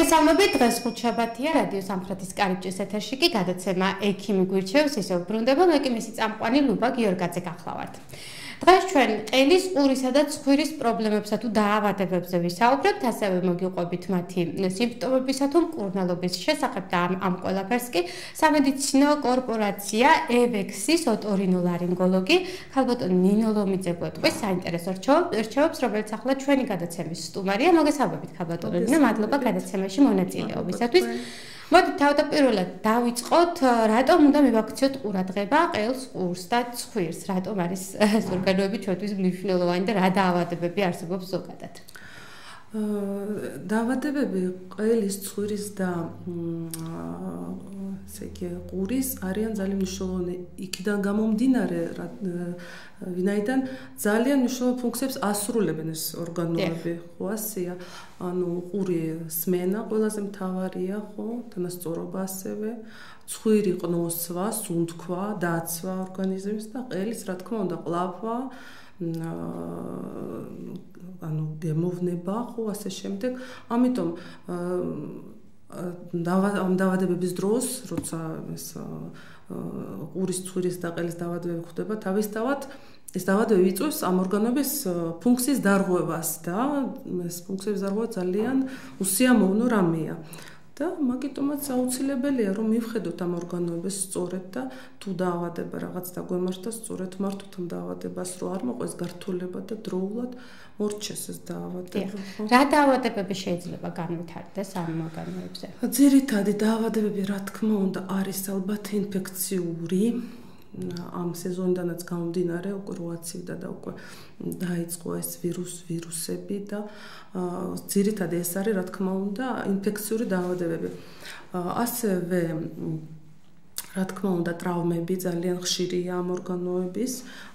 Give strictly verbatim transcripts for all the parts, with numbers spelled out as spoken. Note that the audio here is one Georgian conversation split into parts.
მოგესალმებით, დღეს ხუთშაბათია, რადიო სამხრეთის კარიბჭის ეთერში კი გადაცემა ექიმი გვირჩევს, ისევ ბრუნდება, მე კი მისი წამყვანი ლუბა გიორგაძე გახლავართ. დღეს ჩვენ ყელის, ყურისა და ცხვირის პრობლემებსა თუ დაავადებებზე ვისაუბრებთ, ასევე მოგიყვებით მათი სიმპტომებისა თუ მკურნალობის შესახებ და ამ, ამ ყველაფერს კი სამედიცინო კორპორაცია ევექსის ოტორინოლარინგოლოგი ქალბატონი ნინო ლომიძე გვეტყვის საინტერესო რჩევებს, რომელიც ახლა ჩვენი გადაცემის სტუმარია. მოგესალმებით ქალბატონო ნინო, მადლობა გადაცემაში მონაწილეობისათვის. მოდით თავდაპირველად დავიწყოთ, რატომ უნდა მივაქციოთ ყურადღება ყელს, ყურს და ცხვირს, რატომ არის ეს ორგანოები ჩვენთვის მნიშვნელოვანი და რა დაავადებები არსებობს ზოგადად? დაავადებები ყელის, ცხვირის და ესე იგი ყურის არიან ძალიან მნიშვნელოვანი იქიდან გამომდინარე, ვინაიდან ძალიან მნიშვნელოვან ფუნქციებს ასრულებენ ეს ორგანოები, ხო ასეა. ანუ ყური სმენა ყველაზე მთავარია, ხო, თანასწორობა ასევე, ცხვირი ყნოსვა, სუნთქვა, დაცვა ორგანიზმის და ყელის, რა თქმა უნდა, ყლაპვა, ანუ გემოვნება, ხო, ასე შემდეგ. ამიტომ ამ დაავადებების დროს, როცა ეს ყურის, ცხვირის და ყელის დაავადებები ხდება, თავისთავად ეს დაავადებები იწვევს ამ ორგანოების ფუნქციის დარღვევას და ეს ფუნქციების დარღვევა ძალიან უსიამოვნო რამეა. და მაგიტომაც აუცილებელია რომ მივხედოთ ამ ორგანოების სწორედ და თუ დაავადება რაღაც დაგვემართა სწორედ მართოთ ამ დაავადებას რომ არ მოყვეს გართულება და დროულად მორჩეს ეს დაავადება. რა დაავადებები შეიძლება განვითარდეს ამ ორგანოებზე? ძირითადი დაავადებები რა თქმა უნდა არის ალბათ ინფექციური ამ სეზონიდანაც გამომდინარე უკვე როაცივდა და უკვე დაიწყო ეს ვირუს ვირუსები და ძირითადად ეს არის რა თქმა უნდა ინფექციური დაავადებები. ასევე რა თქმა უნდა ტრავმები ძალიან ხშირია ამ ორგანოების,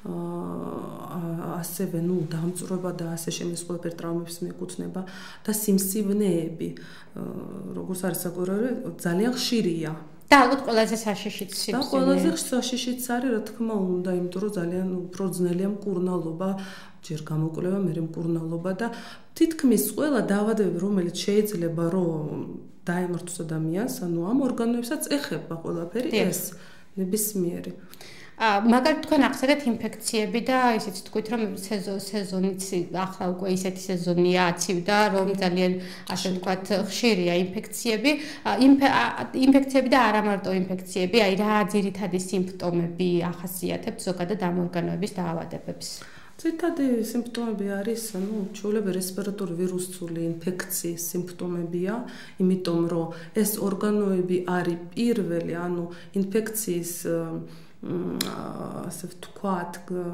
ასევე ნუ დამწვრობა და ასე შემდეგ ყველაფერი ტრავმებს მიეკუთვნება და სიმსივნეები, როგორც არის საკვირველი, ძალიან ხშირია. და ალბათ ყველაზე საშიშიც სიმსივნე. და ყველაზე საშიშიც არის რა თქმა უნდა, იმიტომ რომ ძალიან უფრო ძნელია მკურნალობა, ჯერ გამოკვლევა, მერე მკურნალობა და თითქმის ყველა დაავადებები, რომელიც შეიძლება რომ დაემართოს ადამიანს, ანუ ამ ორგანოებსაც ეხება ყველაფერი ეს ნებისმიერი. მაგალითად თქვენ ახსენეთ ინფექციები და ისიც თქვით რომ სეზონიც ახლა უკვე ისეთი სეზონია აცივდა რომ ძალიან ასე ვთქვათ ხშირია ინფექციები ინფექციები და არა მარტო ინფექციები, აი რა ძირითადი სიმპტომები ახასიათებთ ზოგადად ამ ორგანოების დაავადებებს? ძირითადი სიმპტომები არის, ანუ ჩვეულებრივ რესპირატორული ვირუსული ინფექციის სიმპტომებია, იმიტომ რომ ეს ორგანოები არის პირველი, ანუ ინფექციის ასე ვთქვათ,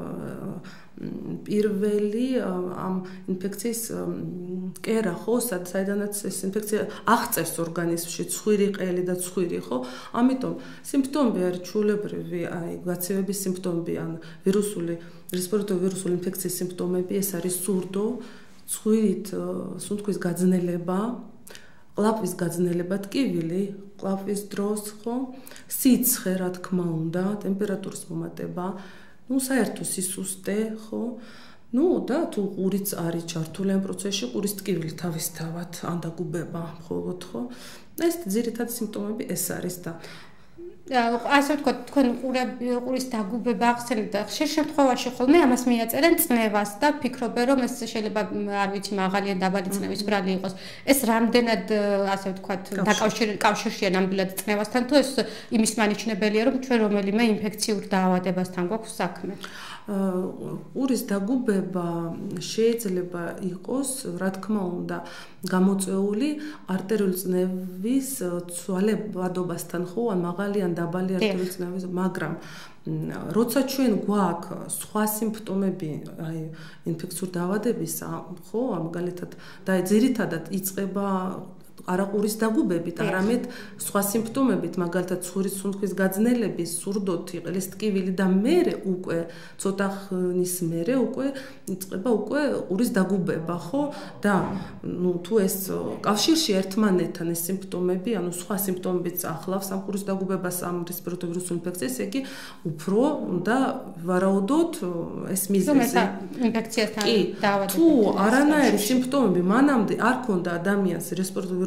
პირველი ამ ინფექციის კერა, ხო, საიდანაც ეს ინფექცია აღწევს ორგანიზმში, ცხვირი, ყელი და ცხვირი, ხო? ამიტომ სიმპტომები არის ჩვეულებრივი, აი, გაცივების სიმპტომები, ან ვირუსული, რესპირატორული ვირუსული ინფექციის სიმპტომები, ეს არის სურდო, ცხვირით სუნთქვის გაძნელება, ყლაპვის გაძნელება, ტკივილი, ყლაპვის დროს, ხო? სიცხე, რა თქმა უნდა, ტემპერატურის მომატება, ну, საერთო სისუსტე, ხო? ну, და თუ ყურიც არის ჩართული ამ პროცესში, ყურის ტკივილი თავისთავად ან დაგუბება მხოლოდ, ხო? ეს ძირითადი სიმპტომები ეს არის და ასე ვთქვათ, თქვენ ყურის დაგუბება ახსენეთ და ხშირ შემთხვევაში ხოლმე ამას მიაწერენ წნევას და ფიქრობენ რომ ეს შეიძლება არ ვიცი მაღალი ან დაბალი წნევის ბრალი იყოს. ეს რამდენად ასე ვთქვათ დაკავშირშია ნამდვილად წნევასთან თუ ეს იმის მანიშნებელია რომ ჩვენ რომელიმე ინფექციურ დაავადებასთან გვაქვს საქმე? ყურის დაგუბება შეიძლება იყოს, რა თქმა უნდა, გამოწვეული არტერიული წნევის ცვალებადობასთან, ხო, ან მაღალი ან დაბალი არტერიული წნევის, მაგრამ როცა ჩვენ გვაქვს სხვა სიმპტომები, აი, ინფექციური დაავადებისა, ხო, მაგალითად, და ძირითადად იწყება არა ყურის დაგუბებით, არამედ სხვა სიმპტომებით, მაგალითად ცხვირის სუნთქვის გაძნელების, სურდოთი, ყელის ტკივილი და მერე უკვე ცოტა ხნის მერე უკვე იწყება უკვე ყურის დაგუბება, ხო? და ნუ თუ ეს კავშირში ერთმანეთთან ეს სიმპტომები, ანუ სხვა სიმპტომებიც ახლავს ამ ყურის დაგუბებას, ამ რესპირატორული ვირუსული ინფექციას, იგი უფრო და ვარაუდოთ ეს მიზეზი. ინფექციასთან დაავადება. თუ არანაირი სიმპტომები მანამდე არ ქონდა ადამიანს რესპირატორული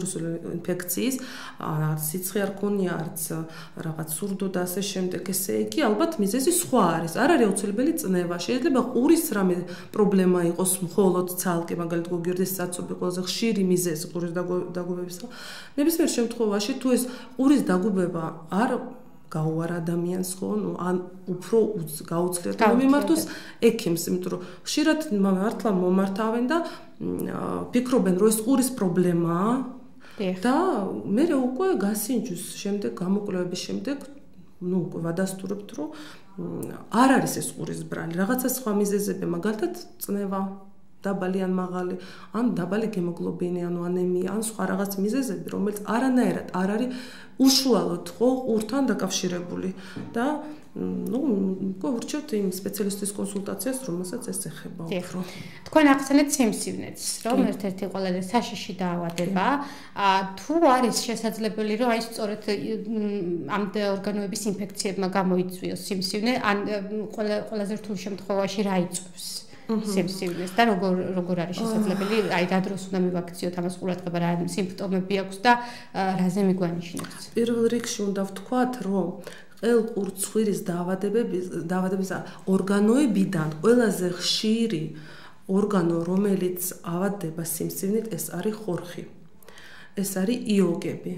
ვირუსული ინფექციის, არც სიცხე არ ქონია, არც რაღაც სურდო და ასე შემდეგ, ესე იგი ალბათ მიზეზი სხვა არის. არ არის აუცილებელი წნევა. შეიძლება ყურის რამე პრობლემა იყოს მხოლოდ ცალკე, მაგალითად გოგირდის საწობი ყველაზე ხშირი მიზეზი ყურის დაგუბებისა. ნებისმიერ შემთხვევაში თუ ეს ყურის დაგუბება არ გაუარ ადამიანს ხო, ნუ ან უფრო გაუცლიათ მიმართოს ექიმს, იმიტომ რომ ხშირად მართლა მომართავენ და ფიქრობენ, რომ ეს ყურის პრობლემაა და მე უკვე გასინჯვის შემდეგ, გამოკვლევების შემდეგ, ნუ უკვე ვადასტურებთ, რომ არ არის ეს ყურის ბრალი, რაღაცა სხვა მიზეზები, მაგალითად წნევა, დაბალი ან მაღალი, ან დაბალი გემოგლობინი, ანუ ანემია, ან სხვა რაღაც მიზეზები, რომელიც არანაირად არ არის უშუალოდ ხო ყურთან დაკავშირებული და ну, გვერდჩევთ იმ სპეციალისტის კონსულტაციას, რომელსაც ეს ეხება უფრო. თქვენ ახსენეთ სიმსივნეც, რომ ერთ-ერთი ყველაზე საშიში დაავადება, თუ არის შესაძლებელი, რომ აი სწორედ ამ ორგანოების ინფექციებმა გამოიწვიოს სიმსივნე, ან ყველაზე რთულ შემთხვევაში რა იწვევს? სიმსივნეს და როგორ როგორ არის შესაძლებელი, აი რა დროს უნდა მივაქციოთ ამას ყურადღება, რა სიმპტომები აქვს და რაზე მიგვანიშნებს? პირველ რიგში უნდა ვთქვათ, რომ ყელყურცხვირის დაავადებების დაავადების ორგანოებიდან ყველაზე ხშირი ორგანო, რომელიც ავადდება სიმსივნით, ეს არის ხორხი. ეს არის იოგები.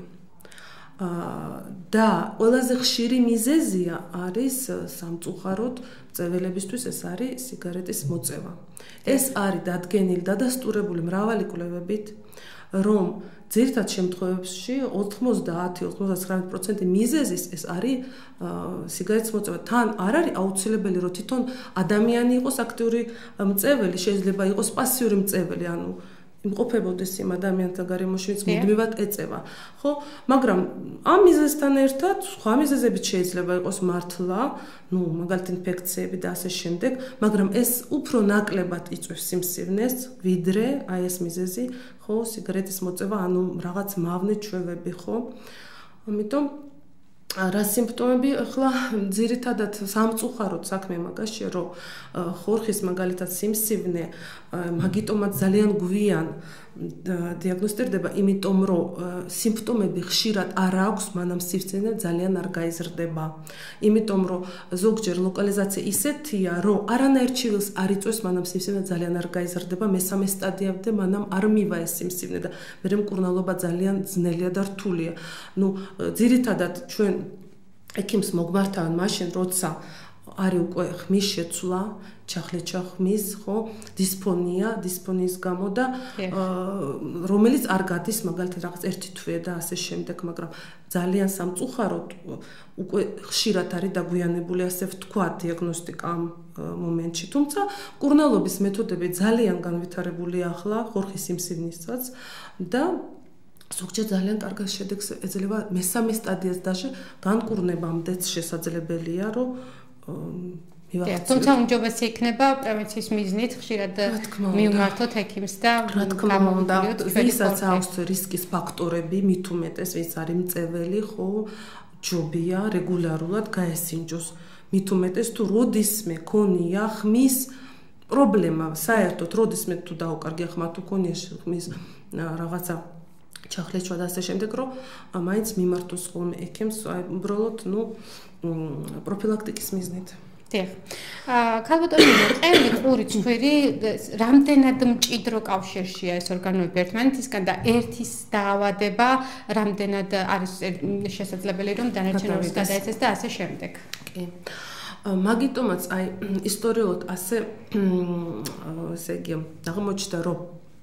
და ყველაზე ხშირი მიზეზია არის სამწუხაროდ მწველებისთვის ეს არის სიგარეტის მოწევა. ეს არის დადგენილი, დადასტურებული მრავალი კვლევებით, რომ ძირითად შემთხვევებში ოთხმოცდაათი ოცდათხმეტ პროცენტი მიზეზის ეს არის სიგარეტის მოწევა. თან არ არის აუცილებელი, რომ თვითონ ადამიანი იყოს აქტიური მწეველი, შეიძლება იყოს პასიური მწეველი, ანუ იმყოფებოდეს იმ ადამიანთა გარემოში, ვინც მუდმივად ეწევა. ხო, მაგრამ ამ მიზეზთან ერთად სხვა მიზეზებიც შეიძლება იყოს მართლა, ну, მაგალითად ინფექციები და ასე შემდეგ, მაგრამ ეს უფრო ნაკლებად იწვევს სიმსივნეს, ვიდრე აი ეს მიზეზი, ხო, სიგარეტის მოწევა, ანუ რაღაც მავნე ჩვევები, ხო? ამიტომ რა სიმპტომები ახლა ძირითადად სამწუხაროდ საქმე მაგაშია, რომ ხორხის მაგალითად სიმსივნე მაგიტომაც ძალიან გვიან დიაგნოსტირდება, იმიტომ რომ სიმპტომები ხშირად არ აქვს, მანამ სიმსივნე ძალიან არ გაიზრდება. იმიტომ რომ ზოგჯერ ლოკალიზაცია ისეთია, რომ არანაირ ჩივილს არ იწვევს, მანამ სიმსივნე ძალიან არ გაიზრდება, მესამე სტადიამდე მანამ არ მივა ეს სიმსივნე და მე მკურნალობა ძალიან ძნელია და რთულია. ნუ ძირითადად ჩვენ ექიმს მოგმართავენ მაშინ, როცა არის უკვე ხმის შეცვლა, ჩახლეჩა ხმის, ხო, დისფონია, დისფონიის გამო და რომელიც არ გადის მაგალითად რაღაც ერთი თვე და ასე შემდეგ, მაგრამ ძალიან სამწუხაროდ უკვე ხშირად არის დაგვიანებული, ასე ვთქვა, დიაგნოსტიკა ამ მომენტში. თუმცა მკურნალობის მეთოდები ძალიან განვითარებულია ახლა ხორხის სიმსივნისთვისაც და ზოგჯერ ძალიან კარგ შედეგს ეძლევა მესამე სტადიას დასე განკურნებამდეც შესაძლებელია, რომ მივახციოთ. თუმცა უმჯობესი იქნება პრევენციის მიზნით ხშირად მივმართოთ ექიმს და რა თქმა უნდა, ვისაც აქვს რისკის ფაქტორები, მით უმეტეს ვის არის მწეველი, ხო, ჯობია რეგულარულად გაესინჯოს. მით უმეტეს თუ როდისმე ქონია ხმის პრობლემა, საერთოდ როდისმე თუ დაუკარგია ხმა, თუ ქონია ხმის რაღაცა ჩახლეჩვა და ასე შემდეგ, რომ მაინც მიმართოს ხოლმე ექიმს, აი უბრალოდ, ну, პროფილაქტიკის მიზნით. დიახ. აა ქალბატონი, ყელი, ყური, ცხვირი, რამდენად მჭიდრო კავშირშია ეს ორგანოები ერთმანეთისგან და ერთის დაავადება რამდენად არის შესაძლებელი, რომ დანარჩენებს გადაეცეს და ასე შემდეგ. კი. მაგიტომაც აი ისტორიულად ასე ესე იგი აღმოჩნდა, რომ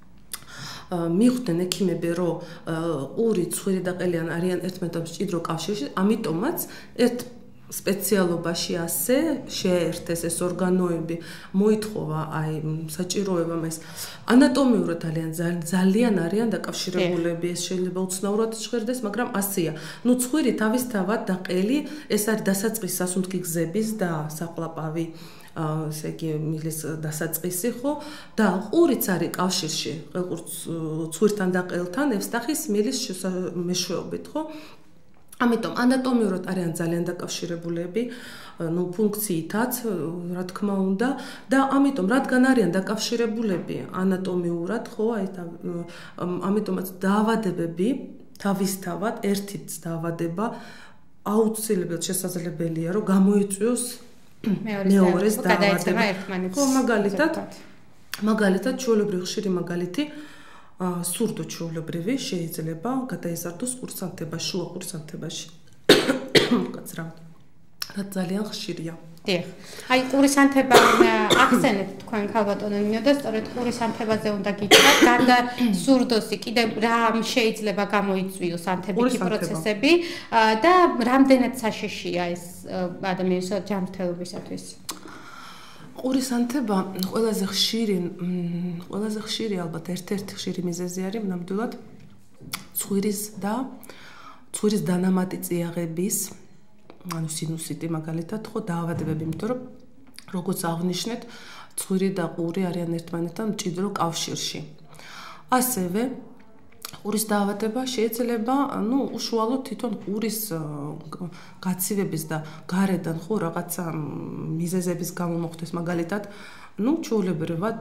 მიხვდნენ ექიმები, რომ ყური, ცხვირი და ყელი არიან ერთმანეთთან მჭიდრო კავშირში, ამიტომაც ერთ სპეციალობაში ასე შეერთეს ეს ორგანოები, მოითხოვა აი საჭიროება მას ანატომიურად ძალიან ძალიან არიან დაკავშირებულები, ეს შეიძლება უცნაურად ჟღერდეს, მაგრამ ასეა. ნუ ცხვირი თავისთავად და ყელი ეს არის დასაწყისი სასუნთქი გზების და საყლაპავი ესე იგი მილის დასაწყისი, ხო? და ყურიც არის კავშირში ყელყურს ცხვირთან და ყელთან ევსტახის მილის მეშვეობით, ხო? ამიტომ ანატომიურად არიან ძალიან დაკავშირებულები, ну ფუნქციითაც, რა თქმა უნდა, და ამიტომ რადგან არიან დაკავშირებულები ანატომიურად, ხო, აი და ამიტომაც დაავადებები თავისთავად ერთიც დაავადება აუცილებლად შესაძლებელია, რომ გამოიწვიოს მეორეს დაავადება. ხო, მაგალითად, მაგალითად, ჩვეულებრივ ხშირი მაგალითი სურდო ჩვეულებრივი შეიძლება გადაიზარდოს ყურსანთებაში, შუა ყურსანთებაში. კაცრავად. რაც ძალიან ხშირია. დიახ. აი ყურისანთება ახსენეთ თქვენ ქალბატონო ნინო და სწორედ ყურისანთებაზე უნდა გითხრათ, გარდა სურდოსი კიდევ რა შეიძლება გამოიწვიოს ანთებითი პროცესები და რამდენად საშიშია ეს ადამიანის ჯანმრთელობისათვის? ყურისანთება ყველაზე ხშირი, ყველაზე ხშირი ალბათ ერთ-ერთი ხშირი მიზეზი არის ნამდვილად ცხვირის და ცხვირის დანამატი წიაღების, ანუ სინუსიტი მაგალითად, ხო, დაავადებები, იმიტომ რომ როგორც აღნიშნეთ, ცხვირი და ყური არიან ერთმანეთთან მჭიდრო კავშირში. ასევე ყურის დაავადება შეიძლება, ну, უშუალოდ თვითონ ყურის გაცივების და გარედან, ხო, რაღაცა მიზეზების გამო მოხდეს მაგალითად, ну, ჩვეულებრივად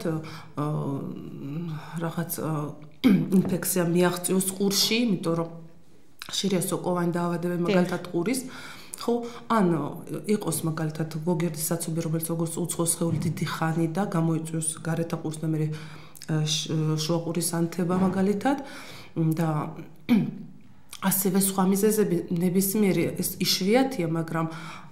რაღაც ინფექცია მიაღწიოს ყურში, იმიტომ რომ ხშირია სოკოვანი დაავადებები მაგალითად ყურის, ხო, ან იყოს მაგალითად გოგირდის საცობი, რომელიც როგორც უცხო სხეული დიდი ხანი და გამოიწვიოს გარეთა ყურს და მე შუა ყურის ანთება მაგალითად და ასევე სხვა მიზეზები ნებისმიერი ეს იშვიათია, მაგრამ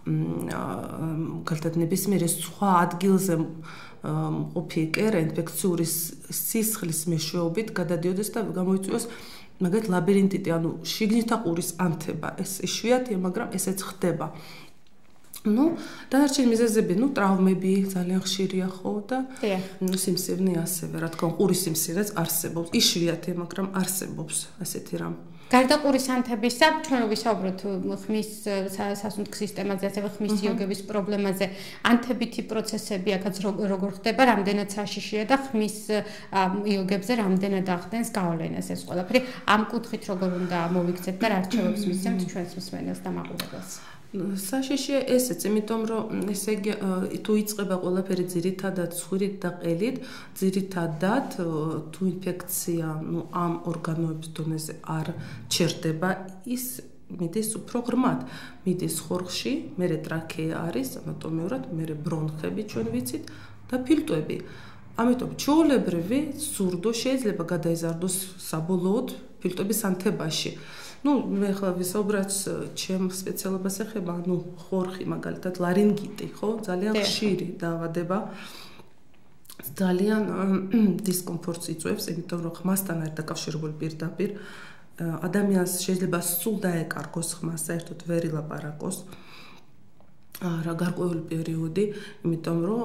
მაგალითად ნებისმიერი სხვა ადგილზე მყოფი კერა ინფექციური სისხლის მეშვეობით გადადიოდეს და გამოიწვიოს მაგალითად ლაბირინტიტი, ანუ შიგნითა ყურის ანთება. ეს იშვიათია, მაგრამ ესეც ხდება. ну, დანარჩენი მიზეზები, ну, ტრავმები ძალიან ხშირია, ხო, და ну, სიმსივნე ასევე, რა თქმა უნდა, ყურის სიმსივნეც არსებობს. იშვიათია, მაგრამ არსებობს ასეთი რამ. გარდა ყურის ანთებისა, ჩვენ ვისაუბროთ ხმის სასუნთქ სისტემაზე, ასევე ხმის იოგების პრობლემაზე, ანთებითი პროცესები აქაც როგორ ხდება, რამდენად საშიშია და ხმის იოგებზე რამდენად ახდენს გავლენას ეს ყველაფერი. ამ კუთხით როგორ უნდა მოვიქცეთ და რა რჩევებს მისცემთ ჩვენს მსმენელს და მაყურებელს? საშიშია ესეც, იმიტომ რომ ესე იგი თუ იწყება ყველაფერი ძირითადად ცხვირით და ყელით, ძირითადად თუ ინფექცია, ну, ამ ორგანოების დონეზე არ ჩერდება, ის მიდის უფრო ღრმად, მიდის ხორხში, მერე ტრაქეა არის ანატომიურად, მერე ბრონხები ჩვენ ვიცით და ფილტვები. ამიტომ ჩვეულებრივი სურდო შეიძლება გადაიზარდოს საბოლოოდ ფილტვების ანთებაში. ну, მე ხლა ვისაუბროთ ჩემ სპეციალობას ეხება, ну, ხორხი მაგალითად ლარინგიტი, ხო, ძალიან ხშირი დაავადება. ძალიან დისკომფორტს იწვევს, იმიტომ რომ ხმასთან არის დაკავშირებული პირდაპირ. ადამიანს შეიძლება სულ დაეკარგოს ხმა, საერთოდ ვერ ილაპარაკოს. რა გარკვეული პერიოდი, იმიტომ რომ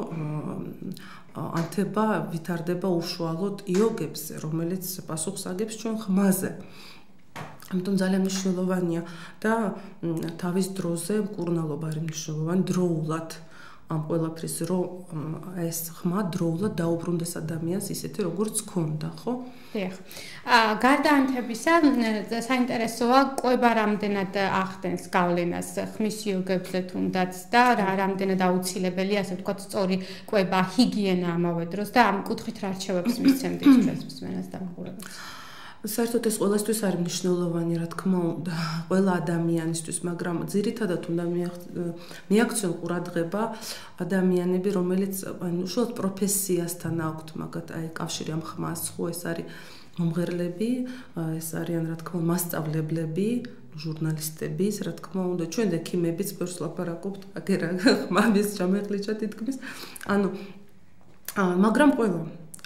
ანთება ვითარდება უშუალოდ იოგებზე, რომელიც პასუხს აგებს ჩვენ ხმაზე. ამიტომ ძალიან მნიშვნელოვანია და თავის დროზე მკურნალობა არის მნიშვნელოვანი დროულად ამ ყველაფრის, რომ ეს ხმა დროულად დაუბრუნდეს ადამიანს ისეთი როგორც ქონდა, ხო? დიახ. აა გარდა ანთებისა, საინტერესოა კვება რამდენად ახდენს გავლენას ხმის იოგებზე თუნდაც და რა რამდენად აუცილებელია, ასე ვთქვათ, სწორი კვება, ჰიგიენა ამავე დროს და ამ კუთხით რა რჩევებს მისცემთ ჩვენს მსმენელს და მაყურებელს? საერთოდ ეს ყველასთვის არის მნიშვნელოვანი, რა თქმა უნდა, ყველა ადამიანისთვის, მაგრამ ძირითადად უნდა მიაქციონ ყურადღება ადამიანები, რომელიც უშუალოდ პროფესიასთან აქვთ მაგათ აი კავშირი ამ ხმას, ხო, ეს არის მომღერლები, ეს არიან რა თქმა უნდა მასწავლებლები, ჟურნალისტები, რა თქმა უნდა, ჩვენ ექიმებიც ბევრს ლაპარაკობთ, აგერა ხმების ჩამეყლიჩა თითქმის. ანუ მაგრამ ყველა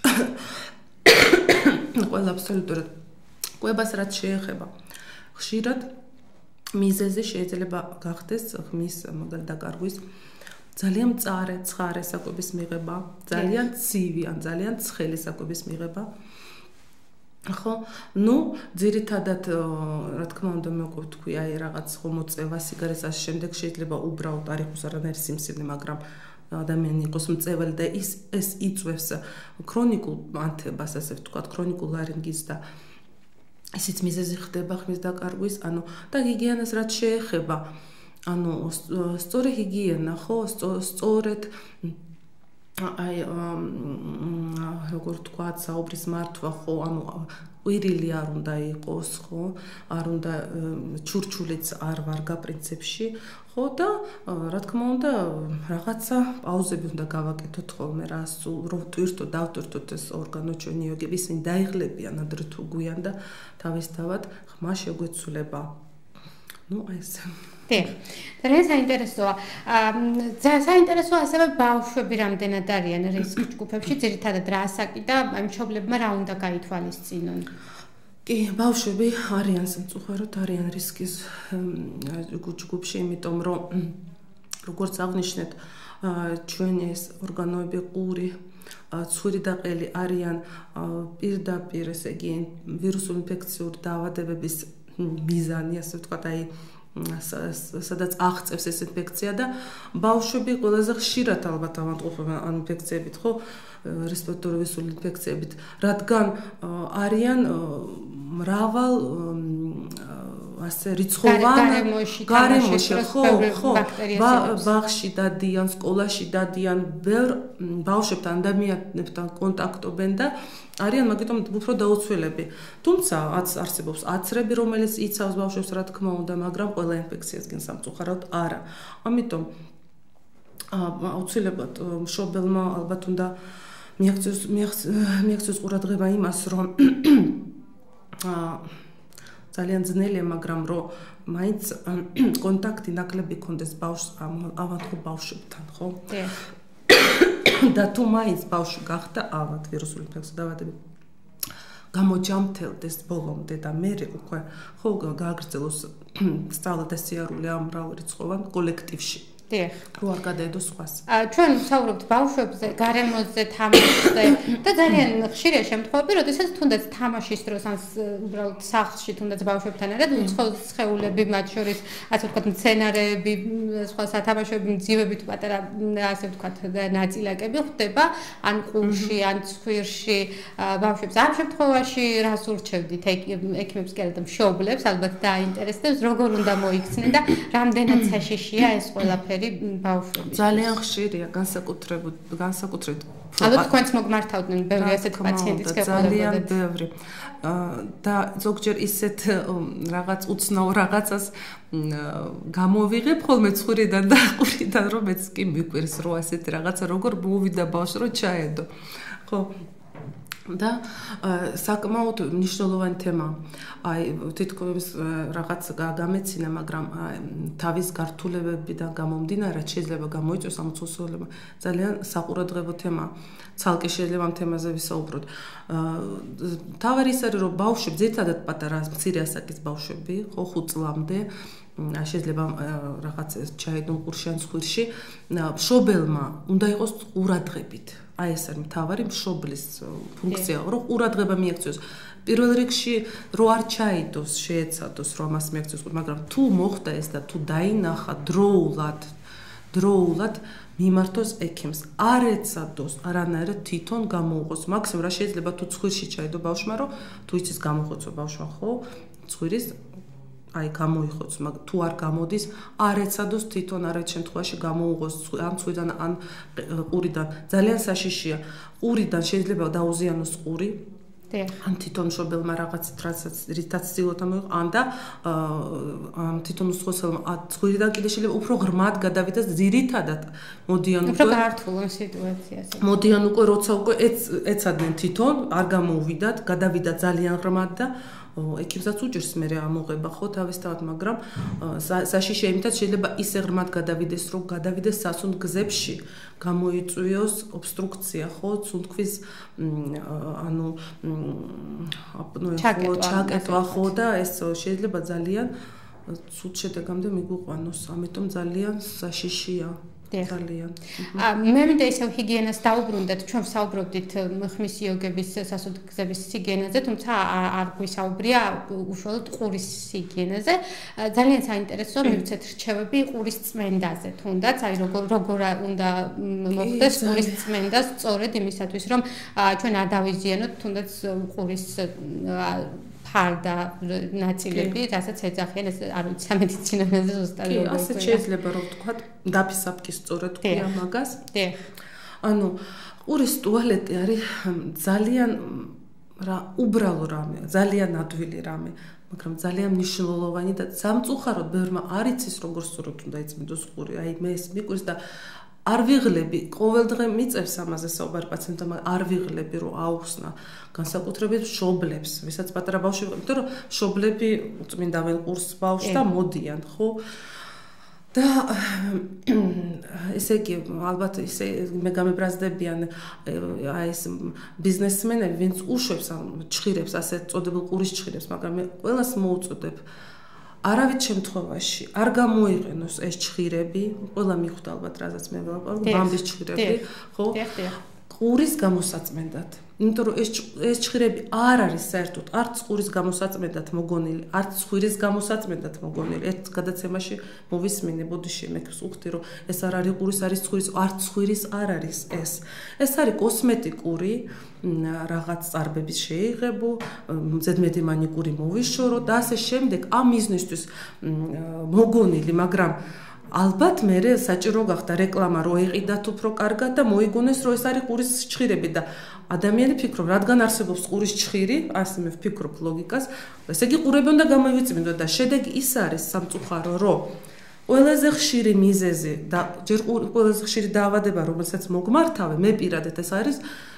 ყველა აბსოლუტურად კვებას რაც შეეხება. ხშირად მიზეზი შეიძლება გახდეს ხმის მაგალითად დაკარგვის ძალიან მწარე, ცხარე საკვების მიღება, ძალიან ცივი ან ძალიან ცხელი საკვების მიღება. ხო, ну, ძირითადად რა თქმა უნდა მე უკვე თქვი, აი რაღაც ხომოწევა, სიგარეტს ასე შემდეგ შეიძლება უბრალოდ არ იყოს არანაირი სიმსივნე, მაგრამ ადამიანი იყოს მწეველი და ის ეს იწვევს ქრონიკულ ანთებას, ასე ვთქვათ, ქრონიკულ ლარინგიტს და ისიც მიზეზი ხდება ხმის დაკარგვის, ანუ და ჰიგიენას რაც შეეხება, ანუ სწორი ჰიგიენა, ხო, სწორედ აი როგორ თქვა, საუბრის მართვა, ხო, ანუ ყვირილი არ უნდა იყოს, ხო, არ უნდა ჩურჩულიც არ ვარგა პრინციპში, ხო და რა თქმა უნდა, რაღაცა პაუზები უნდა გავაკეთოთ ხოლმე რა, რომ ტვირთო დავტვირთოთ ეს ორგანო ჩვენი იოგები, ისინი დაიღლებიან ადრე თუ გვიან და თავისთავად ხმა შეგვეცვლება. ну აი ეს დიახ. ძალიან საინტერესოა. ძალიან საინტერესოა ასევე ბავშვები რამდენად არიან რისკ ჯგუფებში, ძირითადად რა ასაკი და მშობლებმა რა უნდა გაითვალისწინონ. კი, ბავშვები არიან სამწუხაროდ არიან რისკის ჯგუფში, იმიტომ რომ როგორც აღნიშნეთ, ჩვენი ეს ორგანოები ყური, ცხვირი და ყელი არიან პირდაპირ, ესე იგი, ვირუსული ინფექციური დაავადებების მიზანი, ასე ვთქვათ, აი სადაც აღწევს ეს ინფექცია და ბავშვები ყველაზე ხშირად ალბათ ავადმყოფობენ ამ ინფექციებით, ხო, რესპირატორული ვირუსული ინფექციებით, რადგან არიან მრავალ ასე რიცხოვან გარემოში, ხო, ხო, ბაღში დადიან, სკოლაში დადიან, ბევრ ბავშვებთან, ადამიანებთან კონტაქტობენ და არიან მაგიტომ უფრო დაუცველები. თუმცა არსებობს აცრები, რომელიც იცავს ბავშვებს, რა თქმა უნდა, მაგრამ ყველა ინფექციასგან სამწუხაროდ არა. ამიტომ აუცილებლად მშობელმა ალბათ უნდა მიაქციოს მიაქციოს ყურადღება იმას, რომ ძალიან ძნელია, მაგრამ რომ მაინც კონტაქტი ნაკლები კონდეს ბავშვს ავადმყოფ ბავშვებთან, ხო? და თუ მაინც ბავშვი გახდა ავად ვირუსული ინფექციის დაავადებით გამოჯამთელდეს ბოლომდე და მე უკვე ხო გააგრძელოს სწავლა და სიარული ამ მრავალრიცხოვან კოლექტივში. დიახ. რო არ გადაედოს სხვას. ჩვენ ვსაუბრობთ ბავშვებზე, გარემოზე, თამაშზე და ძალიან ხშირია შემთხვევები, როდესაც თუნდაც თამაშის დროს ან უბრალოდ სახლში თუნდაც ბავშვებთან ერთად უცხო სხეულები, მათ შორის ასე ვთქვათ, მცენარეები, სხვა სათამაშოები, მძივები თუ პატარა ასე ვთქვათ, ნაწილაკები ხდება ან ყურში, ან ცხვირში ბავშვებს. ამ შემთხვევაში რას ურჩევდით ექიმებს კი არა და მშობლებს, ალბათ დაინტერესებს, როგორ უნდა მოიქცნენ და რამდენად საშიშია ეს ყველაფერი ბავშვები. ძალიან ხშირია განსაკუთრებით განსაკუთრებით ალბათ თქვენც მოგმართავდნენ ბევრი ასეთი პაციენტის გეყოლებოდეთ. ძალიან ბევრი. და ზოგჯერ ისეთ რაღაც უცნაურ რაღაცას გამოვიღებ ხოლმე ცხვირიდან და ყურიდან, რომ მეც კი მიკვირს, რომ ასეთი რაღაცა როგორ მოვიდა ბავშვს, რომ ჩაედო. ხო და საკმაოდ მნიშვნელოვანი თემა. აი თითქოს რაღაც გამეცინა, მაგრამ თავის გართულებებიდან გამომდინარე შეიძლება გამოიწვიოს ამ უცხოელებმა ძალიან საყურადღებო თემა. ცალკე შეიძლება ამ თემაზე ვისაუბროთ. თავარი ის არის, რომ ბავშვები, ძირითადად პატარა მცირე ასაკის ბავშვები, ხო, ხუთ წლამდე შეიძლება რაღაც ჩაედონ ყურში ან ცხვირში, მშობელმა უნდა იყოს ყურადღებით. აი ეს არის მთავარი მშობლის ფუნქცია, რომ ყურადღება მიაქციოს. პირველ რიგში რო არ ჩაიდოს, შეეცადოს, რომ ამას მიაქციოს, მაგრამ თუ მოხდა ეს და თუ დაინახა დროულად, დროულად მიმართოს ექიმს. არ ეცადოს, არანაირად თვითონ გამოუყოს. მაქსიმუმ რა შეიძლება თუ ცხვირში ჩაიდო ბავშვმა, რომ თუ იცის გამოხოცო ბავშვმა, ხო, ცხვირის აი გამოიხოც, მაგრამ თუ არ გამოდის, არ ეცადოს თვითონ არეთ შემთხვევაში გამოუღოს ან ცხვირიდან ან ყურიდან. ძალიან საშიშია. ყურიდან შეიძლება დაუზიანოს ყური. ან თვითონ მშობელმა რაღაცით რასაც რითაც ცდილობდა მოიყო, ან და ამ თვითონ უცხოელმა ცხვირიდან კიდე შეიძლება უფრო ღრმად გადავიდეს, ძირითადად მოდიან უკვე უფრო გართულ სიტუაციაზე. მოდიან უკვე როცა უკვე ეცადნენ თვითონ, არ გამოუვიდათ, გადავიდა ძალიან ღრმად და ექიმსაც უჭირს მე ამოღება, ხო, თავისთავად, მაგრამ საშიშია იმითაც შეიძლება ისე ღრმად გადავიდეს, რომ გადავიდეს სასუნდ გზებში, გამოიწვიოს ობსტრუქცია, ხო, სუნთქვის ანუ აპნოე, ხო, ჩაკეტვა, ხო და ეს შეიძლება ძალიან ცუდ შედეგამდე მიგვიყვანოს, ამიტომ ძალიან საშიშია. ძალიან. მე მინდა ისევ ჰიგიენას დაუბრუნდეთ, ჩვენ ვსაუბრობდით ხმის იოგების სასუნთქგზების ჰიგიენაზე, თუმცა არ გვისაუბრია უშუალოდ ყურის ჰიგიენაზე. ძალიან საინტერესოა მივცეთ რჩევები ყურის წმენდაზე, თუნდაც, აი როგორ როგორ უნდა მოხდეს ყურის წმენდა სწორედ იმისათვის, რომ ჩვენ არ დავიზიანოთ თუნდაც ყურის ფარდა ნაწილები, რასაც ეძახიან ეს არ ვიცი სამედიცინოზე ზუსტად როგორია. კი, ასე შეიძლება რომ ვთქვათ, დაფისაფკი სწორად თქვია მაგას. დიახ. ანუ ყურის ტუალეტი არის ძალიან რა უბრალო რამე, ძალიან ადვილი რამე, მაგრამ ძალიან მნიშვნელოვანი და სამწუხაროდ ბევრმა არ იცის როგორ სწორად უნდა იწმინდოს ყური. აი მე ეს მიკვირს და არ ვიღლები, ყოველდღე მიწევს ამაზე საუბარი პაციენტმა, არ ვიღლები რომ აუხსნა განსაკუთრებით მშობლებს, ვისაც პატარა ბავშვი ვიყავ, იმიტომ რომ მშობლები უწმინდავენ ყურს ბავშვს და მოდიან, ხო? და ესე იგი, ალბათ ისე მე გამებრაზდებიან აი ეს ბიზნესმენები, ვინც უშვებს ამ ჭხირებს, ასე წოდებულ ყურის ჭხირებს, მაგრამ მე ყველას მოუწოდებ არავით შემთხვევაში არ გამოიყენოს ეს ჭხირები, ყველა მიხვდა ალბათ, რაზეც მე ველაპარაკობ, ბამბის ჭხირები, ხო? ყურის გამოსაწმენდად. იმიტომ რომ ეს ეს ჭხირები არ არის საერთოდ არც ყურის გამოსაწმენდად მოგონილი, არც ცხვირის გამოსაწმენდად მოგონილი. ერთ გადაცემაში მოვისმინე ბოდიში მექს უხდი რომ ეს არ არის ყურის, არის ცხვირის, არც ცხვირის არ არის ეს. ეს არის კოსმეტიკური რაღაც წარბების შეიღებო, ზედმეტი მანიკური მოვიშორო და ასე შემდეგ ამ მიზნისთვის მოგონილი, მაგრამ ალბათ მე საჭირო გახდა რეკლამა რო ეყიდათ უფრო კარგად და მოიგონეს რომ ეს არის ყურის ჭხირები და ადამიანი ფიქრობ, რადგან არსებობს ყურის ჭხირი, ასე მე ვფიქრობ ლოგიკას, ესე იგი ყურები უნდა გამოვიწმინდო და შედეგი ის არის სამწუხარო, რომ ყველაზე ხშირი მიზეზი და ჯერ ყველაზე ხშირი დაავადება, რომელსაც მოგმართავე, მე პირადად ეს არის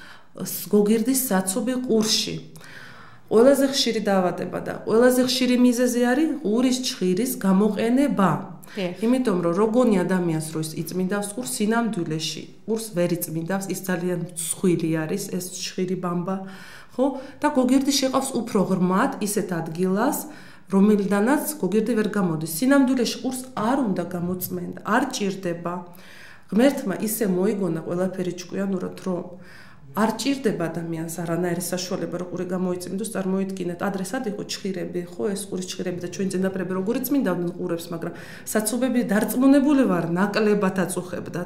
გოგირდის საცობი ყურში. ყველაზე ხშირი დაავადება და ყველაზე ხშირი მიზეზი არის ყურის ჭხირის გამოყენება. იმიტომ რომ როგორი ადამიანს რო ის იწმინდავს ყურს სინამდვილეში, ყურს ვერ იწმინდავს, ის ძალიან მსხვილი არის ეს ჭხირი ბამბა, ხო? და გოგირდი შეყავს უფრო ღრმად ისეთ ადგილას, რომელიდანაც გოგირდი ვერ გამოდის. სინამდვილეში ყურს არ უნდა გამოწმენდა, არ ჭირდება. ღმერთმა ისე მოიგონა ყველაფერი ჭკვიანურად, რომ არ ჭირდება ადამიანს არანაირი საშუალება რომ ყური გამოიწმინდოს, წარმოიდგინეთ, ადრესად იყო ჭხირები, ხო, ეს ყურის ჭხირები და ჩვენი წინაპრები როგორ იწმინდავდნენ ყურებს, მაგრამ საცობები დარწმუნებული ვარ, ნაკლებად აწუხებდათ.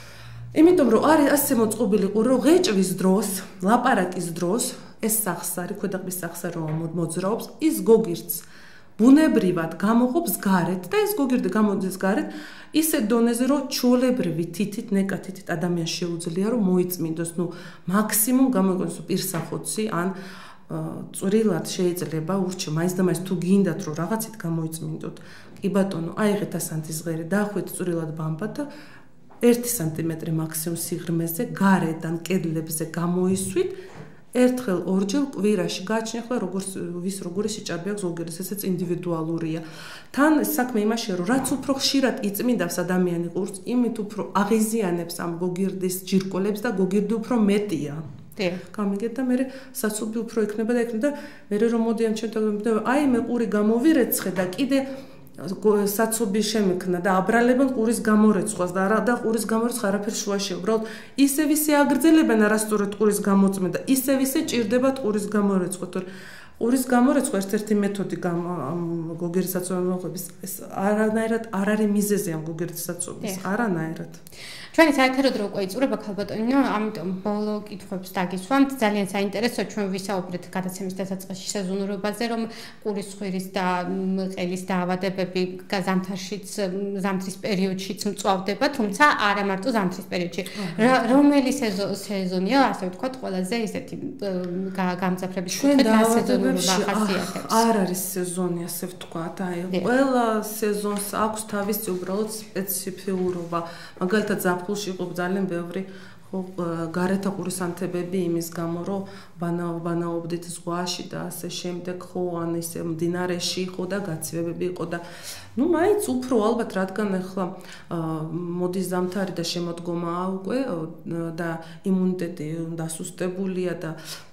იმიტომ რომ არის ასე მოწყობილი ყური, რომ ღეჭვის დროს, ლაპარაკის დროს, ეს სახსარი, ქვედაყბის სახსარი რომ მოძრაობს, ის გოგირდს ბუნებრივად გამოყოფს გარეთ და ეს გოგირდი გამოდის გარეთ ისე დონეზე, რომ ჩვეულებრივი თითით, ნეკათით ადამიანს შეუძლია რომ მოიწმინდოს, ნუ მაქსიმუმ გამოიყენოს პირსახოცი ან წვრილად შეიძლება ურჩე, მაინც და მაინც თუ გინდათ რომ რაღაცით გამოიწმინდოთ. კი ბატონო, აიღეთ ასანთის ღერი, დაახვით წვრილად ბამბად და ერთი სანტიმეტრი მაქსიმუმ სიღრმეზე გარედან კედლებზე გამოისვით. ერთხელ ორჯერ კვირაში გააჩნია როგორც ვის როგორი სიჭარბე აქვს ზოგიერთს, ესეც ინდივიდუალურია. თან საქმე იმაშია, რომ რაც უფრო ხშირად იწმინდავს ადამიანი ყურს, იმით უფრო აღიზიანებს ამ გოგირდის ჯირკვალებს და გოგირდი უფრო მეტია. გამიგეთ და მე საცობი უფრო იქნება და იქნება და მე რომ მოდიან ჩემთან და აი მე ყური გამოვირეცხე და კიდე საცობი შემექნა და აბრალებენ ყურის გამორეცხვას და არა და ყურის გამორეცხვა არაფერ შუაში. უბრალოდ ისევ ისე აგრძელებენ არასწორად ყურის გამოწმენდა, ისევ ისე ჭირდებათ ყურის გამორეცხვა. ყურის გამორეცხვა ერთ-ერთი მეთოდი გოგირდის საცობების ეს არანაირად არ არის მიზეზი ამ გოგირდის საცობის, არანაირად. ჩვენი საერთოდ რო უკვე იწურება ქალბატონო, ამიტომ ბოლო კითხვებს დაგისვამთ. ძალიან საინტერესოა, ჩვენ ვისაუბრეთ გადაცემის დასაწყისში სეზონურობაზე, რომ ყურის ცხვირის და ყელის დაავადებები ზამთარშიც, ზამთრის პერიოდშიც მწვავდება, თუმცა არა მარტო ზამთრის პერიოდში. რომელი სეზონია, ასე ვთქვათ, ყველაზე ისეთი გამძაფრების სეზონურობა ახასიათებს? არ არის სეზონი, ასე ვთქვათ, აი, ყველა სეზონს აქვს თავისი უბრალოდ სპეციფიურობა. მაგალითად ზაფხულში იყო ძალიან ბევრი ხო გარეთა ყურის ანთებები იმის გამო რომ ბანაობდით ზღვაში და ასე შემდეგ ხო ან ისე მდინარეში ხო და გაცივებები იყო და ну მაინც უფრო ალბათ რადგან ახლა მოდის ზამთარი და შემოდგომაა უკვე და იმუნიტეტი დასუსტებულია და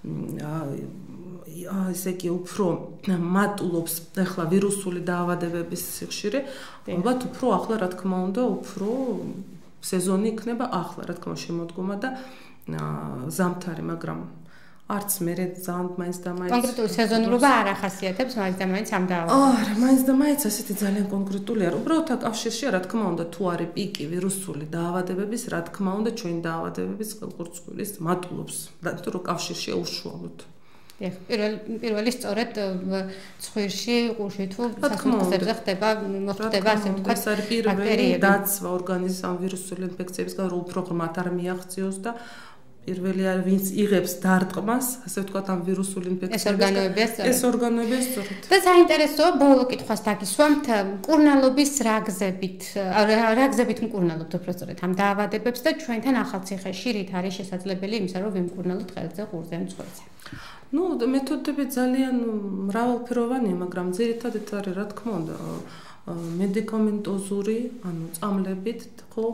ესე იგი უფრო მატულობს ახლა ვირუსული დაავადებების სიხშირე ალბათ უფრო ახლა რა თქმა უნდა უფრო სეზონი იქნება ახლა რა თქმა უნდა შემოდგომა და ზამთარი მაგრამ არც მე ძალიან მაინც და მაინც კონკრეტული სეზონურობა არ ახასიათებს მაინც და მაინც ამ დაავადებებს არა მაინც და მაინც ასეთი ძალიან კონკრეტული არ უბრალოდ აკავშირშია რა თქმა უნდა თუ არის პიკი ვირუსული დაავადებების რა თქმა უნდა ჩვენი დაავადებების ყურწულის მატულობს და თუ რო კავშირშია უშუალოდ დიახ, პირველ პირველი სწორედ ცხვირში, ყურში თუ სასუნთქებზე ხდება, მოხდება ასე ვთქვათ, ეს არის პირველი დაცვა ორგანიზმის ამ ვირუსული ინფექციებისგან, რომ უფრო ღრმად არ მიაღწიოს და პირველი არის ვინც იღებს დარტყმას, ასე ვთქვათ, ამ ვირუსული ინფექციებისგან. ეს ორგანოებია სწორედ. ეს ორგანოებია სწორედ. და საინტერესოა ბოლო კითხვას დაგისვამთ, მკურნალობის რა გზებით, რა გზებით მკურნალობთ უბრალოდ ამ დაავადებებს და ჩვენთან ახალციხეში რით არის შესაძლებელი იმისა, რომ ვიმკურნალოთ ხელზე, ყურზე, მცხვირზე. Ну, მეთოდები ძალიან მრავალფეროვანია, მაგრამ ძირითადად არის, რა თქმა უნდა, მედიკამენტოზური, ანუ წამლებით, ხო?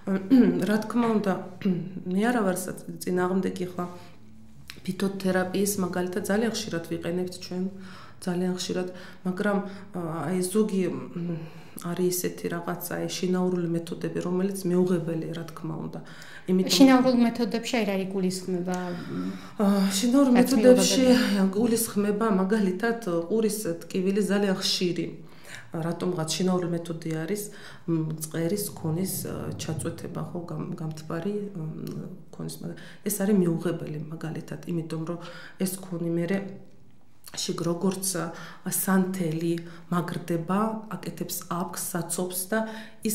რა თქმა უნდა, მე არა ვარ წინააღმდეგი ხა ფიტოთერაპიის, მაგალითად ძალიან ხშირად ვიყენებთ ჩვენ, ძალიან ხშირად, მაგრამ აი ზოგი არის ესეთი რაღაცა, აი შინაურული მეთოდები, რომელიც მეუღებელია, რა თქმა უნდა. იმიტომ შინაურულ მეთოდებში რა იგულისხმება? შინაურულ მეთოდებში გულისხმება მაგალითად ყურის ტკივილი ძალიან ხშირი. რატომღაც შინაური მეთოდი არის მწყერის ქონის ჩაწვეთება, ხო, გამთბარი ქონის, მაგრამ ეს არის მიუღებელი მაგალითად, იმიტომ რომ ეს ქონი მერე შიგ როგორც სანთელი მაგრდება, აკეთებს აფქს, საცობს და ის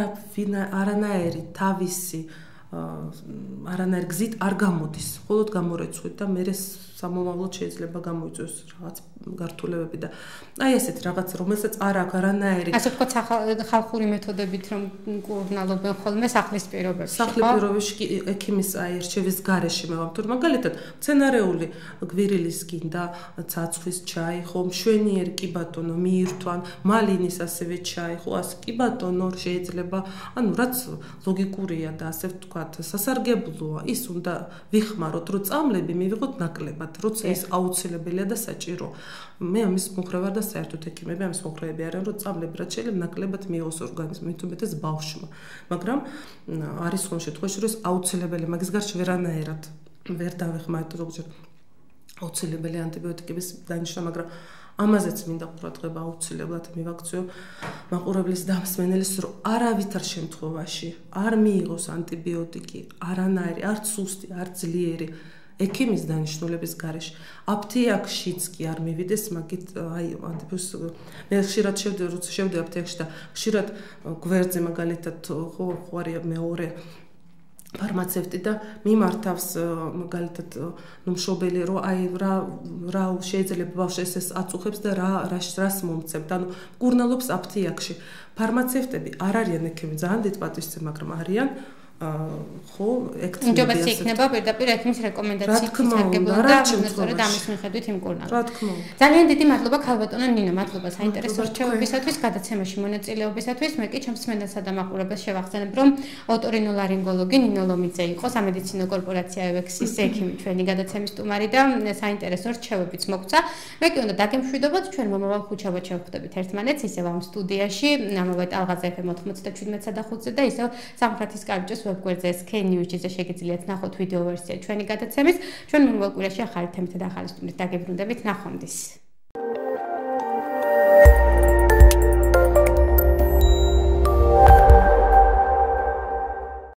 არანაირი თავისი არანაირი გზით არ გამოდის, მხოლოდ გამორეცვით და მერე სამომავლოდ შეიძლება გამოიწვიოს რაღაც გართულებები და აი ესეთი რაღაც, რომელსაც არ აქვს არანაირი ასე ვთქვათ ხალხური მეთოდებით რომ მკურნალობენ ხოლმე სახლის პირობებში. სახლის პირობებში კი ექიმის აი რჩევის გარეშე მე ვამბობ, მაგალითად მცენარეული გვირილის გინდა ცაცხვის ჩაი, ხო, მშვენიერი კი ბატონო მიირთვან, მალინის ასევე ჩაი, ხო, ასე კი ბატონო შეიძლება, ანუ რაც ლოგიკურია და ასე ვთქვათ სასარგებლოა, ის უნდა ვიხმაროთ, რომ წამლები მივიღოთ ნაკლებად, როცა ის აუცილებელია და საჭირო. მე ამის მომხრე ვარ და საერთოდ ექიმები ამის მომხრეები არიან, რომ წამლები რაც შეიძლება ნაკლებად მიიღოს ორგანიზმი, თუ მეტეს ბავშვმა. მაგრამ არის ხომ შემთხვევაში, რომ აუცილებელი მაგის გარშე ვერანაირად ვერ დავეხმაროთ ზოგჯერ აუცილებელი ანტიბიოტიკების დანიშნა, მაგრამ ამაზეც მინდა ყურადღება აუცილებლად მივაქციო მაყურებლის დამსმენელის, რომ არავითარ შემთხვევაში არ მიიღოს ანტიბიოტიკი, არანაირი, არც სუსტი, არც ძლიერი ექიმის დანიშნულების გარეშე. აფთიაქშიც კი არ მივიდეს, მაგით აი ანტიბიოტიკს მე ხშირად შევდივარ, როცა შევდივარ აფთიაქში და ხშირად გვერდზე მაგალითად ხო ხوارია მეორე ფარმაცევტი და მიმართავს მაგალითად ნუ მშობელი რომ აი რა რა შეიძლება ბავშვს ეს აწუხებს და რა რას მომცემთ, ანუ მკურნალობს აფთიაქში. ფარმაცევტები არ არიან ექიმი, ძალიან დიდ პატივისცემ, მაგრამ არიან ხო, ექცევიან. ჯობაც იქნება პირდაპირ ექიმის რეკომენდაციით სარგებლობა და სწორედ ამის მიხედვით იმკურნალო. რა თქმა უნდა. ძალიან დიდი მადლობა ქალბატონო ნინო, მადლობა საინტერესო რჩევებისათვის, გადაცემაში მონაწილეობისათვის. მე კი ჩემს მსმენელსა და მაყურებელს შევახსენებ, რომ ოტორინოლარინგოლოგი ნინო ლომიძე იყო სამედიცინო კორპორაცია ევექსის ექიმი, ჩვენი გადაცემის სტუმარი და საინტერესო რჩევებიც მოგცა. მე კი უნდა დაგემშვიდობოთ, ჩვენ მომავალ ხუთშაბათს შევხვდებით ერთმანეთს, ისევ ამ სტუდიაში, ამავე ტალღაზე ეფ ემ ოცდაშვიდ და ხუთზე და ისევ სამხრეთის კარიბჭეს ვებგვერდზე სკენ ნიუზზე შეგიძლიათ ნახოთ ვიდეო ვერსია ჩვენი გადაცემის. ჩვენ მომავალ კვირაში ახალი თემით და ახალი სტუმრით დაგებრუნდებით. ნახვამდის.